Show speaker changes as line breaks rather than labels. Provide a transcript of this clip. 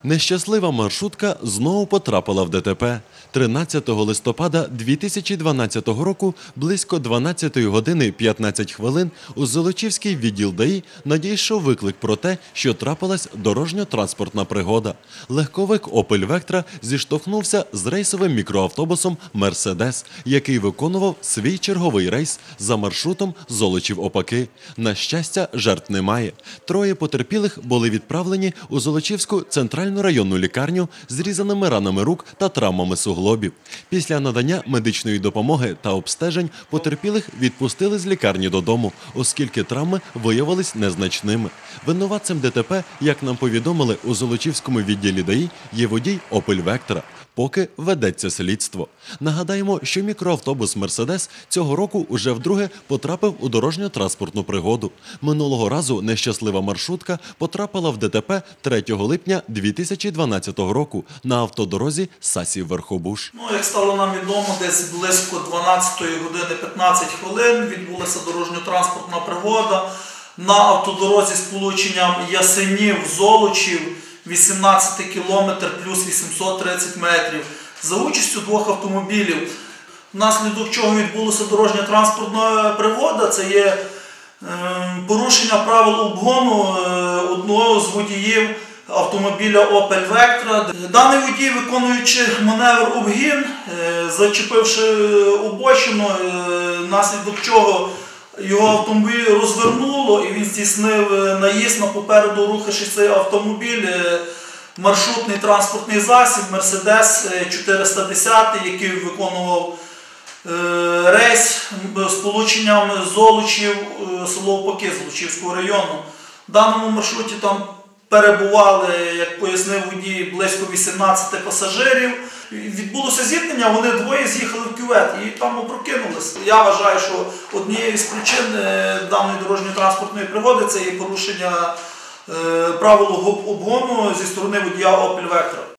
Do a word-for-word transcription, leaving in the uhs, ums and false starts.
Нещаслива маршрутка знову потрапила в ДТП. тринадцятого листопада дві тисячі дванадцятого року близько дванадцятої години п'ятнадцять хвилин у Золочівський відділ ДАІ надійшов виклик про те, що трапилась дорожньо-транспортна пригода. Легковик «Опель Вектра» зіштовхнувся з рейсовим мікроавтобусом «Мерседес», який виконував свій черговий рейс за маршрутом Золочів-Опаки. На щастя, жертв немає. Троє потерпілих були відправлені у Золочівську центральну районну лікарню з різаними ранами рук та травмами суглобів. Після надання медичної допомоги та обстежень потерпілих відпустили з лікарні додому, оскільки травми виявились незначними. Винуватцем ДТП, як нам повідомили у Золочівському відділі ДАІ, є водій «Опель Вектра». Поки ведеться слідство. Нагадаємо, що мікроавтобус «Мерседес» цього року уже вдруге потрапив у дорожньо-транспортну пригоду. Минулого разу нещаслива маршрутка потрапила в ДТП третього липня дві тисячі дванадцятого року на автодорозі Сасів-Верхобуж.
Ну, як стало нам відомо, десь близько дванадцятої години п'ятнадцять хвилин відбулася дорожньо-транспортна пригода на автодорозі з сполученням Ясенів-Золочів, вісімнадцятий кілометр плюс вісімсот тридцять метрів, за участю двох автомобілів. Внаслідок чого відбулася дорожньо-транспортна пригода, це є е, порушення правил обгону е, одного з водіїв автомобіля «Опель Вектра». Даний водій, виконуючи маневр обгін, е, зачепивши обочину, е, внаслідок чого його автомобіль розвернуло і він здійснив наїзд на попереду рухаючий цей автомобіль, маршрутний транспортний засіб «Мерседес чотириста десять», який виконував рейс з сполученням Золочів, село Опаки Золочівського району. В даному маршруті там перебували, як пояснив водій, близько вісімнадцяти пасажирів. Відбулося зіткнення, вони двоє з'їхали в кювет і там опрокинулися. Я вважаю, що однією з причин даної дорожньо-транспортної пригоди це є порушення правил обгону зі сторони водія «Опель Вектра».